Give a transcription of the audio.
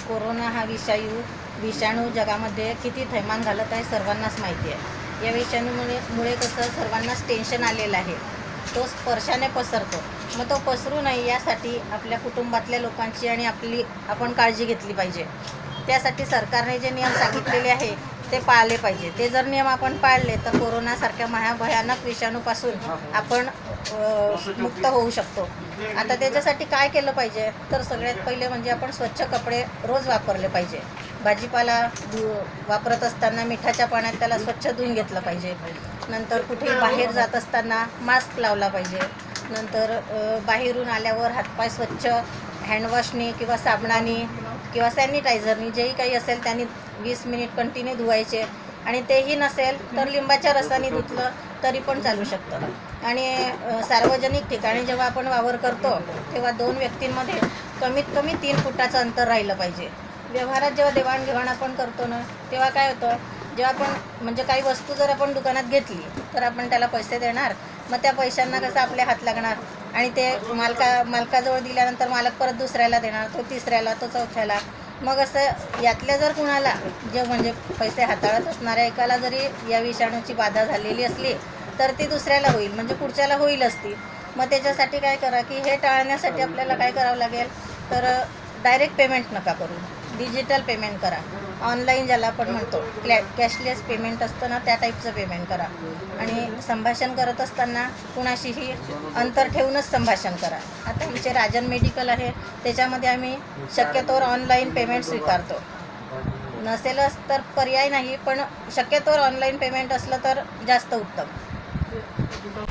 Corona हा विषाणू जगामध्ये किती थैमान घालत आहे सर्वांनाच माहिती आहे। या विषाणूमुळे कसं सर्वांनाच टेन्शन आलेलं आहे, तो स्पर्शाने पसरतो। मग तो पसरू नये यासाठी आपल्या कुटुंबातल्या लोकांची आणि आपण काळजी घेतली पाहिजे। त्यासाठी सरकारने जे नियम सांगितलेले आहे ते पाळले पाहिजे। ते जर नियम आपण पाळले तर कोरोनासारख्या महाभयानक विषाणूपासून आपण मुक्त होऊ शकतो। आता त्याच्यासाठी काय केलं पाहिजे तर सगळ्यात पहिले म्हणजे आपण स्वच्छ कपडे रोज वापरले पाहिजे। भाजीपाला वापरत असताना मिठाच्या पाण्यात त्याला स्वच्छ धुवून घेतलं पाहिजे। नंतर कुठेही बाहेर जात असताना मास्क लावला पाहिजे। नंतर बाहेरून आल्यावर हातपाय स्वच्छ हँडवॉशने किंवा साबणाने किंवा सॅनिटायझरनी जेही काही असेल त्यांनी 20 मिनिट कंटिन्यू धुवायचे। आणि तेही नसेल तर लिंबाच्या रसाने धुतलं तरी पण चालू शकतं। आणि सार्वजनिक ठिकाणी जेव्हा आपण वावर करतो तेव्हा 2 व्यक्तींमध्ये कमीत कमी 3 फुटाचं अंतर राहिलं पाहिजे। व्यवहारात जेव्हा देवाणघेवाण आपण करतो ना तेव्हा काय होतं, जेव्हा आपण म्हणजे काही वस्तू जर आपण दुकानात घेतली तर आपण त्याला पैसे देणार, मग त्या पैशांना कसं आपले हात लागणार आणि ते मालकाजवळ दिल्यानंतर मालक परत दुसऱ्याला देणार, तो तिसऱ्याला, तो चौथ्याला। मग असं यातल्या जर कुणाला जे म्हणजे पैसे हाताळत असणाऱ्या एकाला जरी या विषाणूची बाधा झालेली असली तर ती दुसऱ्याला होईल, म्हणजे पुढच्याला होईल असती। मग त्याच्यासाठी काय करा की हे टाळण्यासाठी आपल्याला काय करावं लागेल तर डायरेक्ट पेमेंट नका करू, डिजिटल पेमेंट करा। ऑनलाईन ज्याला आपण म्हणतो कॅशलेस पेमेंट असतं ना त्या टाईपचं पेमेंट करा। आणि संभाषण करत असताना कुणाशीही अंतर ठेवूनच संभाषण करा। आता आमचे राजन मेडिकल आहे त्याच्यामध्ये आम्ही शक्यतोवर ऑनलाईन पेमेंट स्वीकारतो। नसेलच तर पर्याय नाही, पण शक्यतोवर ऑनलाईन पेमेंट असलं तर जास्त उत्तम।